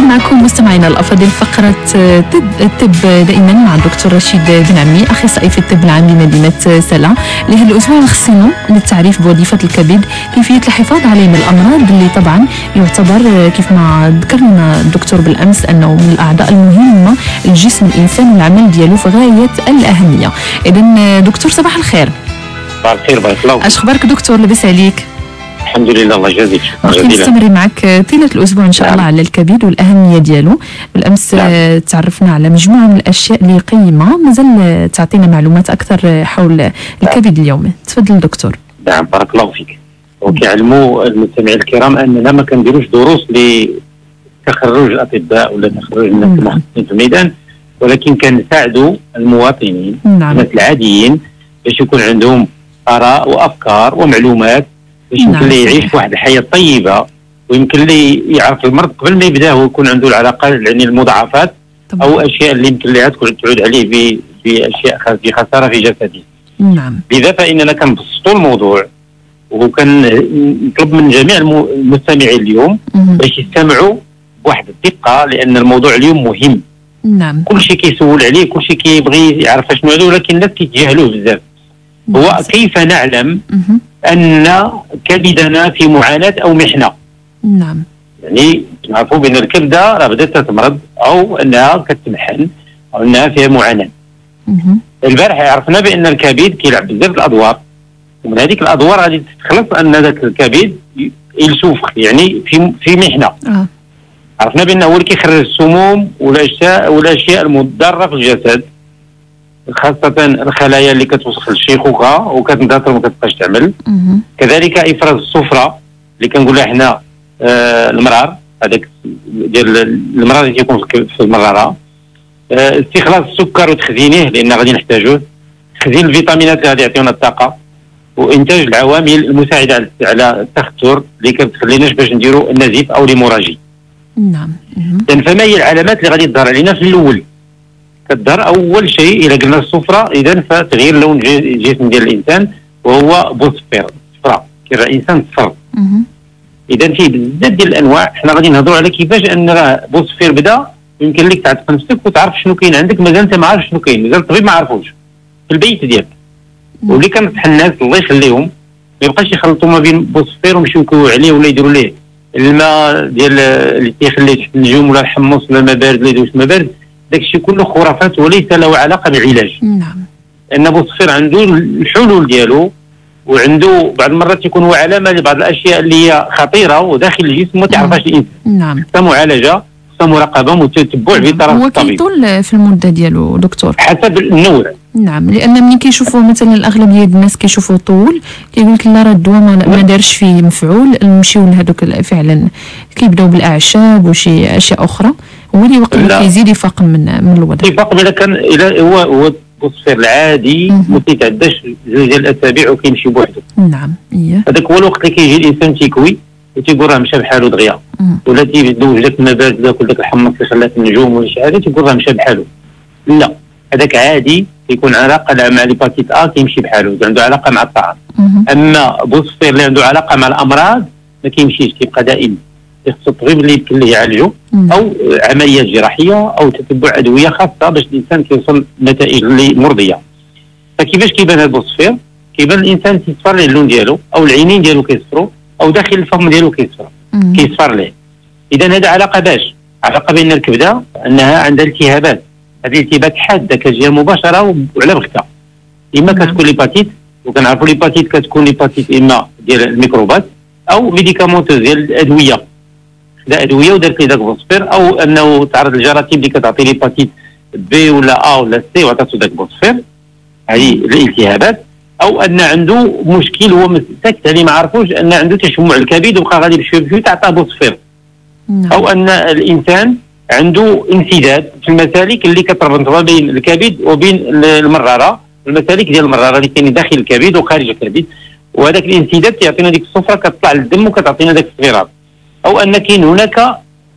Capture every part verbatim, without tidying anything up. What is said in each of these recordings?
معكم مستمعينا الافاضل فقره طب الطب دائما مع الدكتور رشيد بن عمي اخصائي في الطب العام بمدينه سلا. لهذا الاسبوع خصنا للتعريف بوظيفه الكبد، كيفيه الحفاظ عليه من الامراض اللي طبعا يعتبر كيف ما ذكرنا الدكتور بالامس انه من الاعضاء المهمه لجسم الانسان والعمل ديالو في غايه الاهميه. اذا دكتور صباح الخير. صباح الخير، بارك الله. اش اخبارك دكتور؟ لاباس عليك؟ الحمد لله، الله يجازيك. نستمر معك طيله الاسبوع ان شاء الله على الكبد والاهميه ديالو. بالامس نعم. تعرفنا على مجموعه من الاشياء اللي قيمه، مازال تعطينا معلومات اكثر حول الكبد اليوم. تفضل دكتور. نعم، بارك الله فيك. وكيعلموا المستمعين الكرام اننا ما كنديروش دروس لتخرج الاطباء ولا تخرج الناس المختصين في الميدان، ولكن كنساعدوا المواطنين نعم. الناس العاديين باش يكون عندهم اراء وافكار ومعلومات باش يمكن نعم. ليه يعيش واحد الحياه طيبه، ويمكن ليه يعرف المرض قبل ما يبدا هو يكون عنده العلاقه يعني المضاعفات طبعا. او اشياء اللي يمكن لها تكون تعود عليه باشياء في خساره في جسده. نعم. لذا فاننا كنبسطوا الموضوع، وكان نطلب من جميع المستمعين اليوم باش يستمعوا بواحد الدقه، لان الموضوع اليوم مهم. نعم. كل شيء كيسول عليه، كل شيء كيبغي يعرف شنو هذا، ولكن الناس كيتجاهلوه بزاف. هو كيف نعلم مم. ان كبدنا في معاناه او محنه. نعم. يعني نعرفوا بان الكبده راه بدات تتمرض او انها كتمحن او انها فيها معاناه. البارح عرفنا بان الكبد كيلعب بزاف الادوار، ومن هذيك الادوار غادي تخلص ان ذاك الكبد يلسوفخ، يعني في في محنه. اه عرفنا بانه هو اللي كيخرج السموم والاشياء والاشياء المضره في الجسد، خاصة الخلايا اللي كتوصل للشيخوخة وكتندثر وما كتبقاش تعمل. مه. كذلك افراز الصفرة اللي كنقولها حنا آه المرار، هذاك ديال المرار اللي كيكون في المرارة. آه استخلاص السكر وتخزينه لان غادي نحتاجوه، تخزين الفيتامينات اللي غادي يعطيونا الطاقة، وانتاج العوامل المساعدة على التخثر اللي كتخليناش باش نديروا النزيف او الهيموراجي. نعم. اذا فما هي العلامات اللي غادي تظهر علينا في الاول؟ كتظهر اول شيء الى قلنا الصفرة، اذا فتغيير لون الجسم ديال الانسان وهو بوصفر صفراء، كيرى الانسان صفر. اذا فيه بزاف ديال الانواع، حنا غادي نهضروا على كيفاش ان راه بوصفر بدا يمكن لك تعرف نفسك وتعرف شنو كاين عندك، مازال انت ما عارف شنو كاين، مازال الطبيب ما عرفوش في البيت ديالك. واللي كنصح الناس الله يخليهم ما يبقاش يخلطوا ما بين بوصفر ويمشيو يكويو عليه ولا يديروا ليه الماء ديال اللي تيخليه تحت النجوم ولا الحمص ولا الماء بارد ولا يدوز الماء بارد. داك الشيء كله خرافات وليس له علاقه بالعلاج. نعم. لان بوصفر عنده الحلول ديالو، وعنده بعض المرات يكون هو علامه لبعض الاشياء اللي هي خطيره وداخل الجسم ما تعرفهاش الانسان. نعم. خصها معالجه، خصها مراقبه وتتبع في طرف هو الطبيب. كيطول في المده ديالو دكتور؟ حسب النوع. نعم، لان ملي كيشوفوا مثلا الاغلبيه ديال الناس كيشوفوا طول كيقول لك لا راه الدواء ما دارش فيه مفعول، نمشيو لهذوك فعلا كيبداو بالاعشاب وشي اشياء اخرى، هو اللي وقت كيزيد يفاقم من من الوضع. يفاقم اذا كان الى هو هو البوصفر العادي ما كيتعداش جوج ديال الاسابيع وكيمشي بوحدو. نعم. اييه. هذاك هو الوقت اللي كيجي الانسان تيكوي وتيقول راه مشى بحالو دغيا، ولا تيدوز داك الماء بارد داك داك الحمص اللي خلاه في النجوم ولا شي حاجه تيقول راه مشى بحالو. لا، هذاك عادي كيكون علاقه مع ليباتيت ا كيمشي بحالو، عنده علاقه مع الطعام. اما بوصفر اللي عنده علاقه مع الامراض ما كيمشيش، كيبقى دائما. خص الطبيب اللي يمكن ليه يعالجه او عمليات جراحيه او تتبع ادويه خاصه باش الانسان كيوصل لنتائج اللي مرضيه. فكيفاش كيبان هذا البوصفر؟ كيبان الانسان تيصفر ليه اللون ديالو، او العينين ديالو كيصفروا، او داخل الفم ديالو كيصفر كيصفر ليه. اذا هذا علاقه باش علاقه بين الكبده انها عندها التهابات، هذه الالتهابات حاده كتجي مباشره وعلى بغتها. اما كتكون ليباتيت، وكنعرفوا ليباتيت كتكون ليباتيت اما ديال الميكروبات او ميديكامونتوز ديال الادويه، دا ادويه ودارت لي داك بوصفر، او انه تعرض للجراثيم اللي كتعطي ليباتيت بي ولا ا ولا سي وعطاتو داك بوصفر، هذه الالتهابات. او ان عنده مشكل هو ساكت عليه ما عرفوش، ان عنده تشمع الكبد وبقى غادي بشويه بشويه تعطى بوصفر. او ان الانسان عنده انسداد في المسالك اللي كتربط ما بين الكبد وبين المراره، المسالك ديال المراره اللي كاينين داخل الكبد وخارج الكبد، وهذاك الانسداد كيعطينا ديك الصفره كتطلع للدم وكتعطينا داك الصفيرات. او ان كاين هناك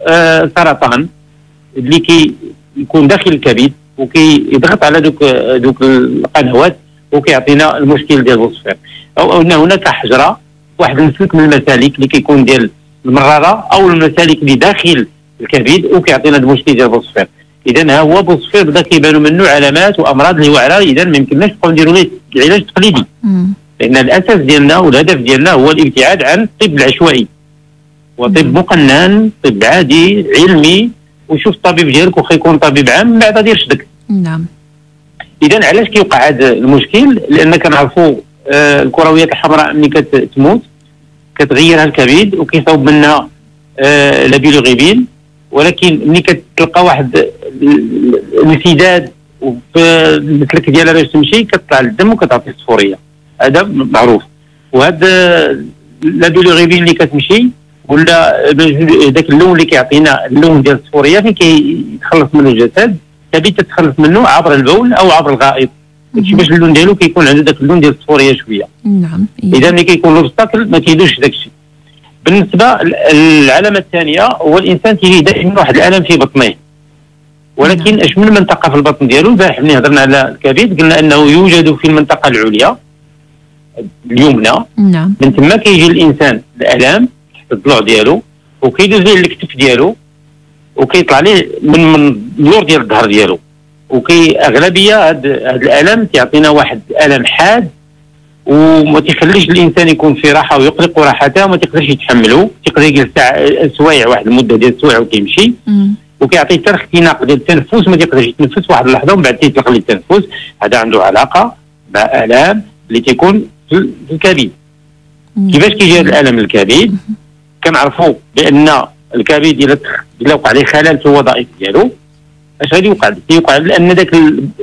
آه سرطان اللي كيكون داخل الكبد وكيضغط على دوك دوك القنوات وكيعطينا المشكل ديال البوصفر. او ان هناك حجره واحد المسلك من المسالك اللي كيكون ديال المراره او المسالك اللي داخل الكبد وكيعطينا هذا المشكل ديال بوصفير. اذا ها هو بوصفير بدا كيبانوا منه علامات وامراض اللي واعره، اذا ما يمكنناش نبقاو نديروا ليه العلاج التقليدي، لان الاساس ديالنا والهدف ديالنا هو الابتعاد عن الطب العشوائي وطب مقنن، طب عادي علمي، وشوف الطبيب ديالك واخا يكون طبيب عام من بعد غادي يرشدك. نعم. اذا علاش كيوقع هذا المشكل؟ لان كنعرفوا آه الكرويات الحمراء ملي كتموت كتغيرها الكبد وكيصاوب منها آه لابيلوغيبين، ولكن ملي كتلقى واحد الانسداد وفي المسلك ديالها باش تمشي كتطلع للدم وكتعطي الصفوريه، هذا معروف. وهذا لابيلوغيبين اللي كتمشي ولا ذاك اللون اللي كيعطينا اللون ديال الصفوريه فين كيتخلص منه الجسد، الكبد تتخلص منه عبر البول او عبر الغائط، داكشي باش اللون ديالو كيكون عنده ذاك اللون ديال الصفوريه شويه. نعم. اذا ملي كيكون لوبستاكل ما كيدوش داكشي. بالنسبه للعلامه الثانيه هو الانسان تيجي دائما واحد الالم في بطنه، ولكن نعم. اش من منطقه في البطن ديالو؟ البارح ملي هضرنا على الكبد قلنا انه يوجد في المنطقه العليا اليمنى. نعم. من ثم كيجي الانسان الالم تحت الضلوع ديالو وكيدوز ليه الكتف ديالو وكيطلع ليه من من اللور ديال الظهر ديالو، وكي اغلبيه هاد, هاد الالم تيعطينا واحد الم حاد وما تيخليش الانسان يكون في راحه ويقلق راحته وما تيقدرش يتحمله، تيقدر يجلس سوايع واحد المده ديال السوايع وكيمشي، وكيعطي حتى اختناق ديال التنفس ما تيقدرش يتنفس واحد اللحظه ومن بعد تيطلق ليه التنفس. هذا عنده علاقه مع الام اللي تيكون في الكبد. كيفاش كيجي هذا الالم الكبد؟ كنعرفوا بان الكبد الا الا وقع عليه خلل في الوظائف ديالو اش غادي يوقع؟ يوقع لان ذاك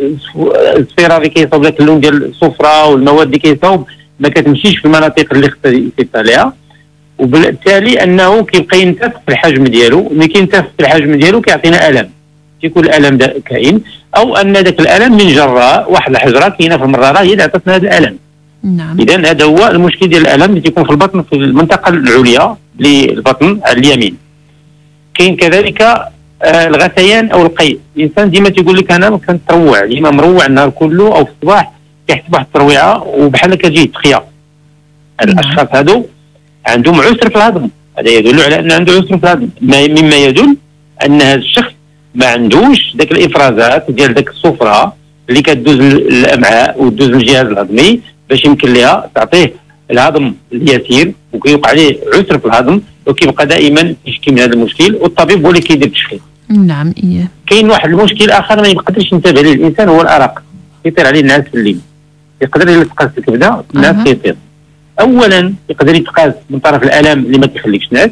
الصفيره اللي كيصاوب ذاك اللون ديال الصفرة والمواد اللي كيصاوب ما كتمشيش في المناطق اللي خصها يسيطر عليها، وبالتالي انه كيبقى ينتفخ في الحجم ديالو، ملي كينتفخ في الحجم ديالو كيعطينا الم، تيكون الالم ده كاين، او ان ذاك الالم من جراء واحد الحجره كاينه في المراره هي اللي عطاتنا هذا الالم. نعم. اذا هذا هو المشكل ديال الالم اللي تيكون في البطن في المنطقه العليا للبطن على اليمين. كاين كذلك آه الغثيان او القيء، الانسان ديما تيقول لك انا كنتروع، ديما مروع النهار كله او في الصباح كيحس بواحد الترويعه وبحال كتجي تخيا. الاشخاص هادو عندهم عسر في الهضم، هذا يدل على ان عنده عسر في الهضم، مما يدل ان هذا الشخص ما عندوش ذاك الافرازات ديال ذاك الصفرة اللي كتدوز الامعاء وتدوز الجهاز الهضمي باش يمكن لها تعطيه الهضم اليسير، وكيوقع عليه عسر في الهضم وكيبقى دائما يشكي من هذا المشكل، والطبيب هو اللي كيدير التشخيص. نعم. ايه. كاين واحد المشكل اخر ما يقدرش ينتبه ليه الانسان هو الارق، كيطير عليه الناس في الليل، يقدر يتقاس الكبده الناس أه. كيطير. اولا يقدر يتقاس من طرف الالم اللي ما كيخليكش نعس،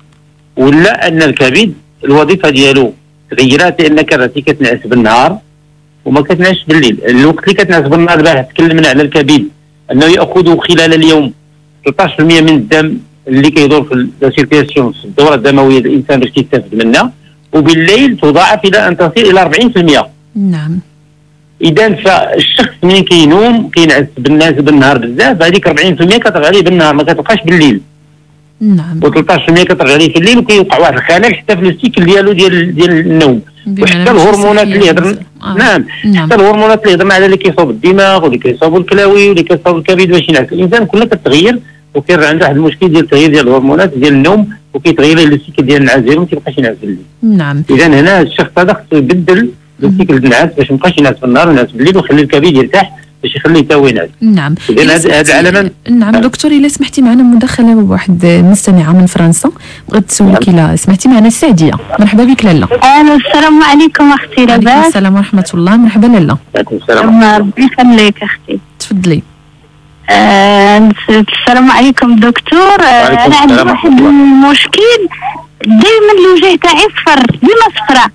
ولا ان الكبد الوظيفه ديالو تغيرات، لان كرهتي كتنعس بالنهار وما كتنعسش بالليل. الوقت اللي كتنعس بالنهار البارح تكلمنا على الكبد انه ياخذ خلال اليوم ثلاثة عشر بالمئة من الدم اللي كيدور في السيركيلاسيون في الدوره الدمويه ديال الانسان باش يستافد منها، وبالليل تضاعف الى ان تصل الى أربعين بالمئة. نعم. اذا فالشخص ملي كينوم كينعس بالناس بالنهار بزاف، هذيك أربعين بالمئة كترجع ليه بالنهار ما كتبقاش بالليل. نعم. و13 بالمئة كترجع ليه في الليل، وكيوقع واحد الخلل حتى في السيكل ديالو ديال ديال النوم، وحتى الهرمونات اللي هضرنا آه. نعم. نعم حتى الهرمونات اللي هضرنا على اللي كيصوب الدماغ واللي كيصوب الكلاوي واللي كيصوب الكبد باش ينعس الانسان كلها كتغير، وكيرجع عنده واحد المشكل ديال التغيير ديال الهرمونات ديال النوم، وكيتغير له السيكل ديال النعاس ديالو ما كيبقاش ينعس بالليل. نعم. اذا هنا الشخص هذا خصو يبدل السيكل ديال النعاس باش ما يبقاش ينعس بالنهار وينعس بالليل، ويخلي الكبد يرتاح باش يخليه حتى هو ينعس. نعم. اذا هذه هذه العلامات. نعم دكتور، الا سمحتي معنا مداخله بواحد مستمعه من فرنسا بغات تسولك الا سمحتي معنا. السعديه، مرحبا بك لاله. الو السلام عليكم اختي لاباس. وعليكم السلام ورحمه الله، مرحبا لاله. وعليكم السلام. ربي يخليك اختي. تفضلي. آه السلام عليكم دكتور. آه انا عندي واحد المشكل، دائما الوجه تاعي صفر، ديما صفراء،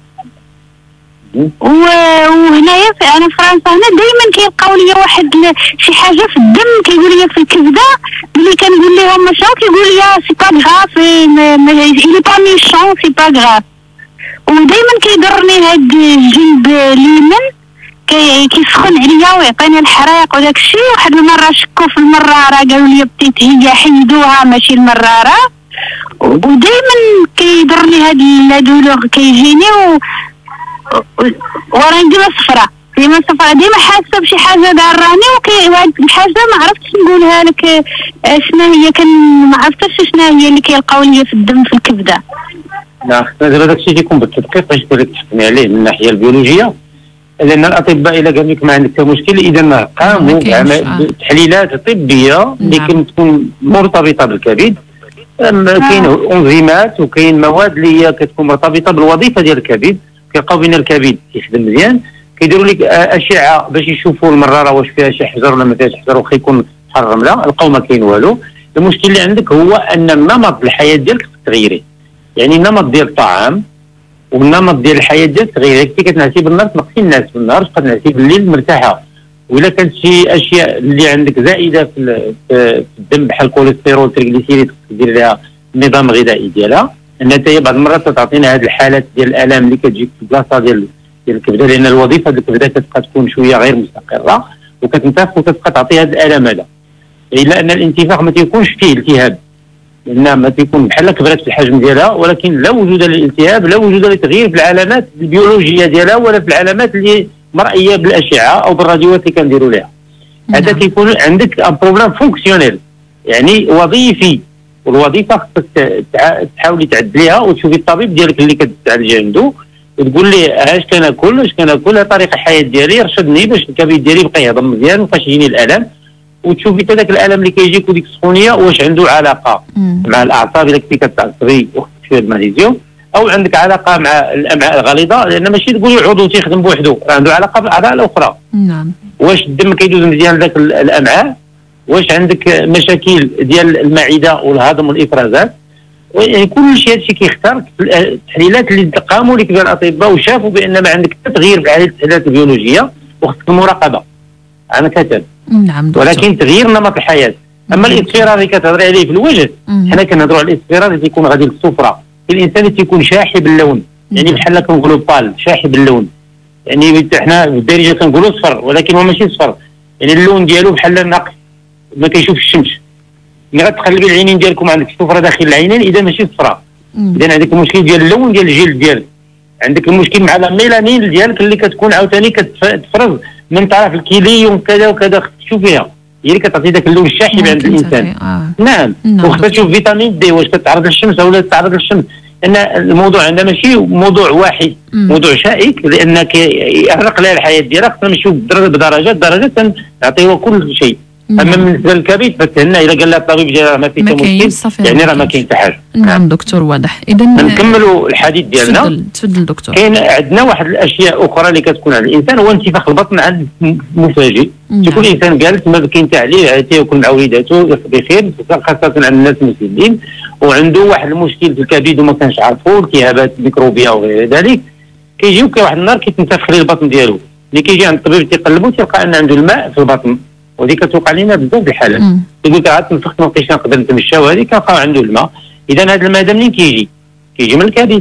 وهنايا انا في فرنسا هنا دائما كيلقاو لي واحد شي حاجه في الدم، كيقول لي في الكبده، ملي كنقول لهم ماشي كيقول لي سي با غراف، اي با ميشون، سي با غراف. ودائما كيضرني هاد الجنب اليمين كيسخن عليا ويعطيني الحريق وداك الشيء. واحد المره شكوا في المراره قالوا لي بتيت هي حيدوها ماشي المراره، ودائما كيضرني هاد الدولور كيجيني و وراني ديما صفراء، ديما صفراء، ديما حاسه بشي حاجه داراني، وهاد الحاجه ما عرفتش نقولها لك شنو هي، كان ما عرفتش شنو هي اللي كيلقاو لي في الدم في الكبده. لا خصنا دابا داكشي تيكون بالتدقيق باش تقدر تحكمي عليه من الناحيه البيولوجيه، لان الاطباء الا قال لك ما عندك حتى مشكل اذا قاموا بتحليلات طبيه اللي كتكون مرتبطه بالكبد. كاين انزيمات وكاين مواد اللي هي كتكون مرتبطه بالوظيفه ديال الكبد، كيلقاو بين الكبد كيخدم مزيان، كيديروا لك اشعه باش يشوفوا المراره واش فيها شي حجر ولا ما فيهاش حجر، واخا يكون بحال الرمله لقاو ما كاين والو. المشكل اللي عندك هو ان النمط الحياه ديالك تغيري، يعني النمط ديال الطعام والنمط ديال الحياه ديالك تغيري. كنتي كتنعسي بالنهار تنقصي الناس بالنهار، تبقى تنعسي بالليل مرتاحه. وإلا كانت شي اشياء اللي عندك زائده في الدم بحال الكوليسترول تريغليسيريد دير لها النظام الغذائي ديالها، ان انت بعض المرات تعطينا هذه الحالات ديال الالام اللي كتجيك في البلاصه ديال ديال الكبده، لان الوظيفه ديال الكبده كتبقى تكون شويه غير مستقره وكتنتفخ وكتبقى تعطي هذا الالم هذا. الا ان الانتفاخ ما تيكونش فيه التهاب، لان ما تيكون بحال كبرات في الحجم ديالها، ولكن لا وجود للالتهاب، لا وجود لتغيير في العلامات البيولوجيه ديالها ولا في العلامات اللي مرئيه بالاشعه او بالراديوات اللي كنديروا لها. هذا كيكون عندك ان بروبليم فونكسيونيل، يعني وظيفي، والوظيفه خصك تحاولي تعدليها وتشوفي الطبيب ديالك اللي كتعالج عنده وتقول ليه اش كناكل اش كناكل طريقه الحياه ديالي، رشدني باش الكبد ديالي يبقى يهضم مزيان ومابقاش يجيني الالم، وتشوفي حتى داك الالم اللي كيجيك وديك السخونيه واش عنده علاقه مم. مع الاعصاب الا كنتي كتعصبي وخصك فيها المغنيسيوم، او عندك علاقه مع الامعاء الغليظه، لان ماشي تقولي عضو تيخدم بوحده، راه عنده علاقه بالاعضاء الاخرى. نعم. واش الدم كيدوز مزيان لذاك الامعاء، واش عندك مشاكل ديال المعده والهضم والافرازات، يعني كل شيء هادشي كيختار التحليلات اللي قاموا لك بها الاطباء وشافوا بان ما عندك تغيير في التحليلات البيولوجيه وخصك المراقبه. انا كتب. نعم دكتور. ولكن تغيير نمط الحياه. اما الاصفرار اللي كتهضري عليه في الوجه، حنا كنهضروا على الاصفرار اللي تيكون غادي للصفره، الانسان اللي تيكون شاحب اللون، يعني بحال كنقولوا بال شاحب اللون، يعني حنا بالدارجه كنقولوا صفر ولكن هو ماشي صفر، يعني اللون ديالو بحال النقص ما كيشوفش الشمس. ملي غتقلبي العينين ديالكم عندك الصفره داخل العينين اذا ماشي صفراء، اذا عندك المشكل ديال اللون ديال الجلد ديالك، عندك المشكل مع الميلانين ديالك اللي كتكون عاوتاني كتفرز من طرف الكيلي وكذا وكذا، خصك تشوفيها هي اللي كتعطي ذاك اللون الشاحب عند الانسان. آه. نعم, نعم. وخصك تشوف فيتامين دي واش كتعرض للشمس او لا تتعرض للشمس، لان الموضوع عندنا ماشي موضوع واحد، مم. موضوع شائك، لان كيأرق لها الحياه ديالها. خصنا نمشيو بدرجات درجات نعطيوها كل شيء. اما بالنسبه للكبد فتهنا اذا قال لها الطبيب جا ما فيه مشكل، يعني راه ما كاين حتى حاجه. نعم دكتور واضح. اذا نكملوا الحديث ديالنا. تفضل تفضل دكتور. كاين عندنا واحد الاشياء اخرى اللي كتكون عند الانسان، هو انتفاخ البطن عند مفاجئ. تكون الانسان جالس ما كاين حتى عليه تياكل مع وليداته بخير، خاصه عند الناس المسلمين، وعنده واحد المشكل في الكبد وما كانش عارفو، التهابات ميكروبيه وغير ذلك، كيجيو واحد النهار كيتنتفخ ليه البطن ديالو، اللي كيجي عند الطبيب تيقلبو تلقى ان عنده الماء في البطن، وهذه كتوقع لنا بزاف د الحالات. يقول لك عاد تنفخت ما بقيتش نقدر نتمشى، وهذه كنلقاو عنده الماء. اذا هذا الماء هذا منين كيجي؟ كيجي من الكبد.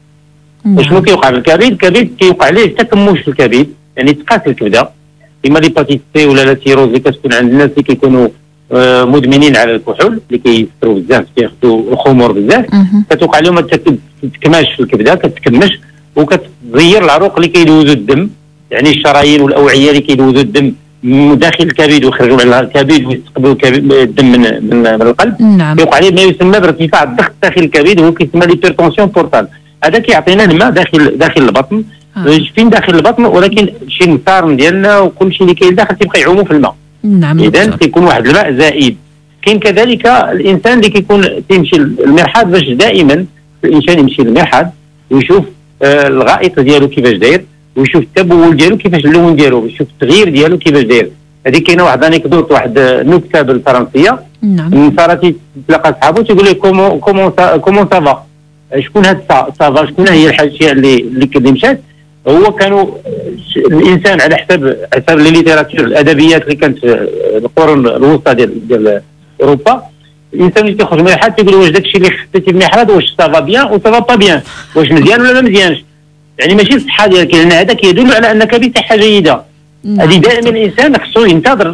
وشنو كيوقع في الكبد؟ الكبد كيوقع ليه تكمش في الكبد، يعني تقاس الكبده، اما ليباتيت سي ولا لا سيروز اللي كتكون عند الناس اللي كيكونوا آه مدمنين على الكحول، اللي كيسكروا بزاف كياخذوا الخمور بزاف، كتوقع لهم تتكماش في الكبده، كتكمش وكتغير العروق اللي كيدوزوا الدم، يعني الشرايين والاوعيه اللي كيدوزوا الدم من داخل الكبد ويخرجوا على الكبد ويستقبلوا الدم من من, من القلب. نعم. كيوقع عليه ما يسمى بارتفاع الضغط داخل الكبد، وهو كيسمى ليبرتونسيون بورتال. هذا كيعطينا الماء داخل داخل البطن. آه. فين داخل البطن، ولكن شي المسار ديالنا وكل شيء اللي كاين داخل تيبقى يعوموا في الماء. نعم. اذا كيكون واحد الماء زائد. كاين كذلك الانسان اللي كيكون تيمشي للمرحاض، باش دائما الانسان يمشي للمرحاض ويشوف آه الغائط ديالو كيفاش داير، ويشوف التبول ديالو كيفاش اللون ديالو، ويشوف التغيير ديالو كيفاش داير. هذه كاينه واحد انيكدوت، واحد النكته بالفرنسيه. نعم. صارت تلاقى صحابو تيقول لي كومون كومون كومون سافا، شكون هاد سافا، شكون هي الاشياء اللي اللي مشات. هو كانوا الانسان على حسب حسب لي ليتيراتور الادبيات اللي كانت في القرون الوسطى ديال ديال اوروبا، الانسان اللي تيخرج من الحاد تيقول واش داكشي اللي خديتي من الحاد واش سافا بيان او سافا با بيان، واش مزيان ولا ما مزيانش، يعني ماشي الصحه ديالك، لان هذا كيدل على انك بصحه جيده. هذه دائما الانسان خصو ينتظر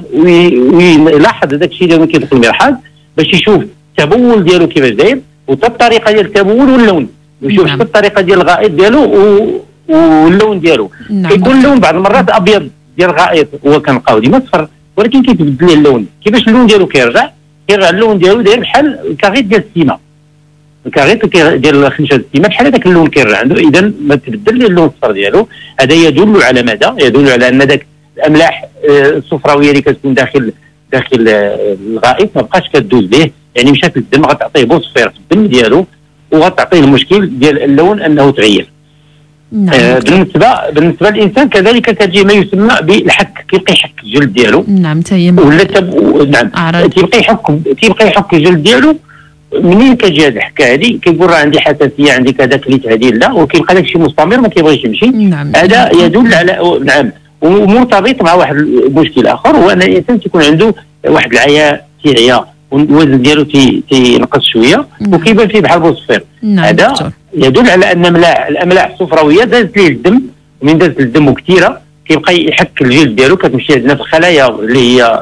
ويلاحظ هذاك الشيء ديالو كيدخل المرحاض باش يشوف التبول ديالو كيفاش داير، وحتى الطريقه ديال التبول واللون، ويشوف حتى الطريقه ديال الغائط ديالو واللون ديالو. كيكون اللون بعض المرات ابيض ديال الغائط، هو كنلقاو ديما صفر، ولكن كيتبدل ليه اللون. كيفاش اللون ديالو كيرجع؟ كيرجع اللون ديالو داير بحال الكاغيط ديال السيما، غير ديال خمسة ايامات بحال هذاك اللون كيرجع عنده، اذا ما تبدل ليه اللون الصفر ديالو. هذا يدل على ماذا؟ يدل على ان ذاك الاملاح الصفراويه اللي كتكون داخل داخل الغائط ما بقاش كدوز به، يعني مشات للدم غتعطيه بوصفير في الدم ديالو وغتعطيه المشكل ديال اللون انه تغير. نعم. آه بالنسبه بالنسبه للانسان كذلك كتجي ما يسمى بالحك، كيبقى يحك الجلد ديالو. نعم تيم ولا تب... نعم تيبقى يحك تيبقى يحك الجلد ديالو. منين كتجي هذه الحكه هذه كيقول راه عندي حساسيه عندي كذا كليت هذه لا، وكيبقى داك الشيء مستمر ما كيبغيش يمشي. نعم. هذا يدل على نعم ومرتبط مع واحد المشكل اخر، هو ان الانسان تيكون عنده واحد العياء تيعيا والوزن ديالو تي تينقص شويه وكيبان فيه بحال بوصفير. نعم. هذا دكتور. يدل على ان ملاح الاملاح الصفراويه دازت ليه الدم، ومن دازت الدم كثيره كيبقى يحك الجلد ديالو، كتمشي عندنا في الخلايا اللي هي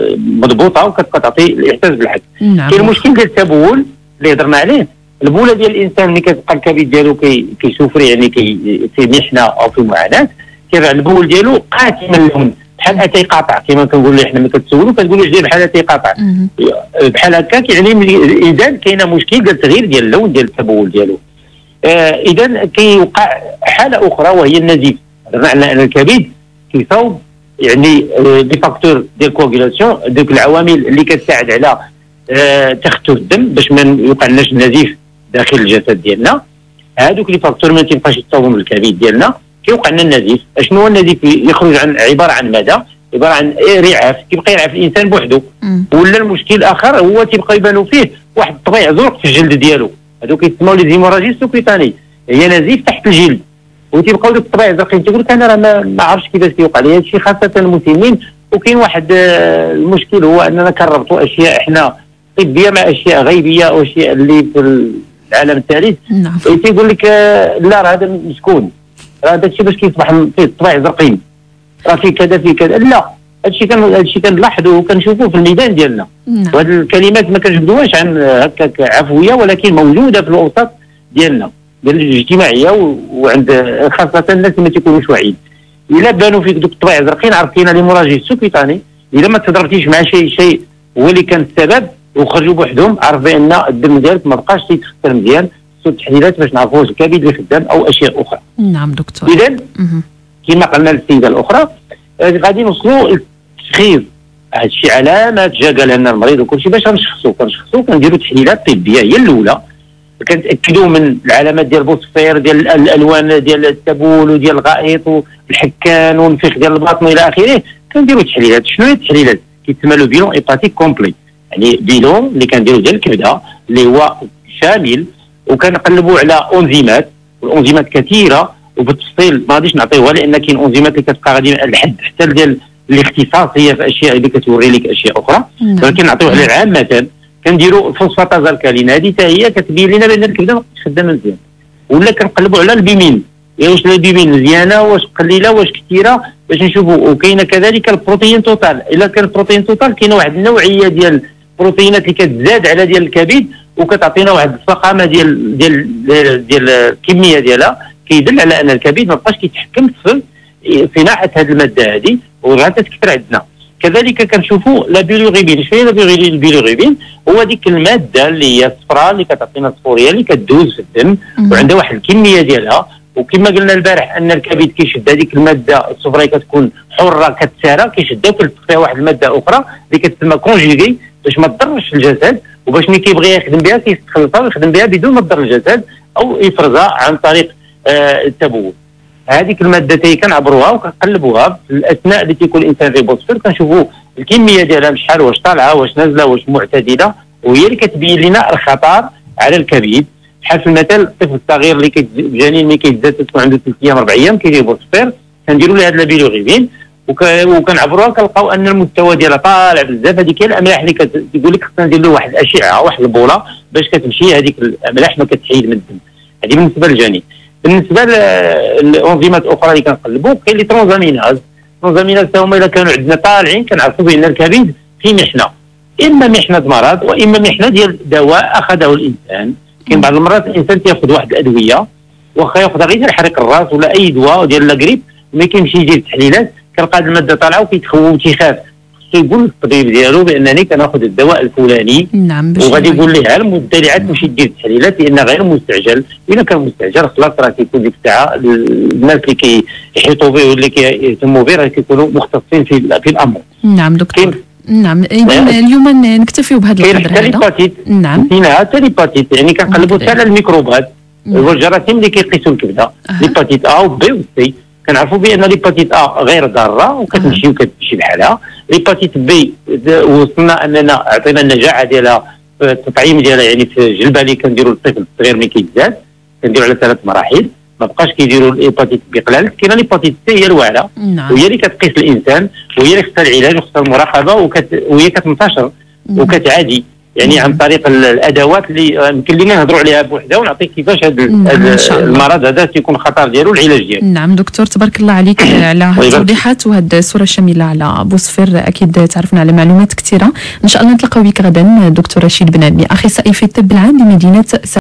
مضبوطه وكتبقى تعطي الاحساس بالحك. نعم. كاين المشكل ديال التبول اللي هضرنا عليه. البوله ديال الانسان ملي كتبقى الكبد ديالو كي كيسوفري يعني كي في محنه او في معاناه، كيرجع البول ديالو قاتم اللون بحال اتاي قاطع كما كنقولوا حنا ملي كتسولوا كتقولوا جدير بحال اتاي قاطع بحال هكاك، يعني اذا كاينه مشكل ديال التغيير ديال اللون ديال التبول ديالو. آه اذا كيوقع حاله اخرى وهي النزيف. هضرنا على ان الكبد كيصاوب يعني دي فاكتور ديال كوغيلاسيون، ديك العوامل اللي كتساعد على آه تخفف الدم باش ما يوقعناش النزيف داخل الجسد ديالنا. هادوك لي فاكتور ما تيبقاش يتصاوبوا من الكبد ديالنا كيوقع لنا النزيف. اشنو هو النزيف؟ يخرج عن عباره عن ماذا؟ عباره عن رعاف، كيبقى يرعف الانسان بوحده. ولا المشكل اخر هو تيبقى يبانوا فيه واحد الطبيع زرق في الجلد ديالو، هذوك كيسموا لي زيموراجي سوكيتاني، هي نزيف تحت الجلد وتيبقاو ديك الطبيع زرقين. تيقول لك انا راه ما, ما عرفتش كيفاش كيوقع لي هذا الشيء خاصه المسنين. وكاين واحد المشكل هو اننا كنربطوا اشياء احنا طبيه مع اشياء غيبيه او اشياء اللي في العالم الثالث. نعم. تيقول لك لا راه هذا مسكون، راه هذا الشيء باش كيصبح فيه الطبيع زرقين، راه فيه كذا فيه كذا. لا، هذا الشيء كان هذا الشيء كنلاحظوا وكنشوفوه في الميدان ديالنا. نعم. وهذه الكلمات ما كنجبدوهاش عن هكاك عفويه، ولكن موجوده في الاوساط ديالنا ديال الاجتماعيه وعند خاصه الناس اللي ما تيكونوش واعيين. الا بانوا فيك دوك الطبيع زرقين عرف كاين ليموراجي سوكيتاني. اذا ما تضربتيش مع شيء شيء هو اللي كان السبب وخرجوا بوحدهم، عرف بان الدم ديالك ما بقاش تيتخسر مزيان. التحليلات باش نعرفوا واش الكبد اللي خدام او اشياء اخرى. نعم دكتور. اذا كما قلنا للسيده الاخرى غادي نوصلوا للتشخيص. هذا الشيء علامات جا قالها لنا المريض وكل شيء باش غنشخصوا كنشخصوا كنديروا تحليلات طبيه. هي الاولى كنتاكدوا من العلامات ديال البوصفير ديال الالوان ديال التبول وديال الغائط والحكان والنفيخ ديال البطن الى اخره. كنديروا تحليلات. شنو هي التحليلات؟ كيتسمى له بيلون ايباتيك كومبلي، يعني بيلون اللي كنديروا ديال الكبده اللي هو شامل، وكنقلبوا على انزيمات والانزيمات كثيره وبالتفصيل ما غاديش نعطيوها لان كاين انزيمات اللي كتبقى غادي لحد حتى ديال الاختصاصيه في اشياء اللي كتوري لك اشياء اخرى، ولكن نعطيوها على عامه. كنديروا الفوسفاتاز الكالين، هذه حتى هي كتبين لنا بان الكبده ما بقاش خدامه مزيان. ولا كنقلبوا على البيمين، واش البيمين مزيانه واش قليله واش كثيره باش نشوفوا. وكاينه كذلك البروتين توتال، الا كان البروتين توتال كاينه واحد النوعيه ديال البروتينات اللي كتزاد على ديال الكبد وكتعطينا واحد الفخامه ديال ديال ديال الكميه ديالها، كيدل على ان الكبد ما بقاش كيتحكم في صناعه هذه الماده هذه وغادي تكثر عندنا. كذلك كنشوفوا لا بيليروبين. شنو هي البيليروبين؟ هو ديك الماده اللي هي الصفراء اللي كتعطينا الصفوريه اللي كتدوز في الدم وعندها واحد الكميه ديالها. وكما قلنا البارح ان الكبد كيشد هذيك الماده الصفراء كتكون حره كتسارى كيشدها وكيلصق فيها واحد الماده اخرى اللي كتسمى كونجيغي باش ما تضرش الجسد، وباش ملي كيبغي يخدم بها كيستخلصها ويخدم بها بدون ما تضر الجسد او يفرزها عن طريق آه التبول. هذيك الماده هي كنعبروها وكنقلبوها في الاثناء اللي تيكون الانسان في بوصفير، كنشوفوا الكميه ديالها شحال، واش طالعه واش نازله واش معتدله، وهي اللي كتبين لنا الخطر على الكبد. بحال في المثال الطفل الصغير اللي الجنين ملي كيتزاد تكون عنده ثلاث ايام اربع ايام كيجي بوصفير، كنديروا له هذا البيليروبين وكنعبروها كنلقاو ان المستوى ديالها طالع بزاف. هذيك هي الاملاح اللي كتقول لك خصنا ندير له واحد الاشعه واحد البوله باش كتمشي هذيك الاملاح ما كتحيد من الدم. هذه بالنسبه للجنين. بالنسبه للانزيمات الاخرى اللي كنقلبوا كاين لي ترانزاميناز. ترانزاميناز هما الا كانوا عندنا طالعين كنعرفوا بان الكبد في محنه، اما محنه مرض واما محنه ديال دواء اخذه الانسان. كاين بعض المرات الانسان تياخذ واحد الادويه واخا ياخذها غير ديال حريق الراس ولا اي دواء ديال لا غريب، ملي كيمشي يدير التحليلات كنلقى هذه الماده طالعه وكيتخوف وتيخاف يقول للطبيب ديالو بانني كناخذ الدواء الفلاني. نعم. وغادي يقول ليه على المده اللي عاد تمشي دير التحليلات لان غير مستعجل. الا كان مستعجل خلاص راه كيكون ديك الساعه الناس اللي كيحيطوا به واللي كيهتموا به راه كيكونوا مختصين في في الامر. نعم دكتور. نعم اذا اليوم نكتفيو بهذا القدر هذا. كاين نعم كاين حتى ليباتيت يعني كنقلبوا حتى على الميكروبات والجراثيم اللي كيقيسوا الكبده. ليباتيت ا و بي و سي كنعرفوا بان ليباتيت ا غير ضاره وكتمشي وكتمشي بحالها. ليباتيت بي وصلنا اننا عطينا النجاعه ديالها في التطعيم ديالها يعني في الجلبه اللي كنديروا للطفل الصغير ملي كيتزاد كنديروا على ثلاث مراحل. ما بقاش كيديروا الهيباتيت بقلال. كاينه ليباتيت سي هي الواعره وهي اللي كتقيس الانسان وهي اللي خصها العلاج وخصها المراقبه وكت... وهي كتنتشر وكتعادي يعني عن طريق الادوات اللي يمكن لنا نهضروا عليها بوحده ونعطيك كيفاش هذا المرض هذا تيكون الخطر ديالو والعلاج ديالو. نعم دكتور تبارك الله عليك على هذه التوضيحات وهذه الصوره الشامله على بوصفر. اكيد تعرفنا على معلومات كثيره. ان شاء الله نتلاقاو بك غدا دكتور رشيد بن عمي اخصائي في الطب العام بمدينه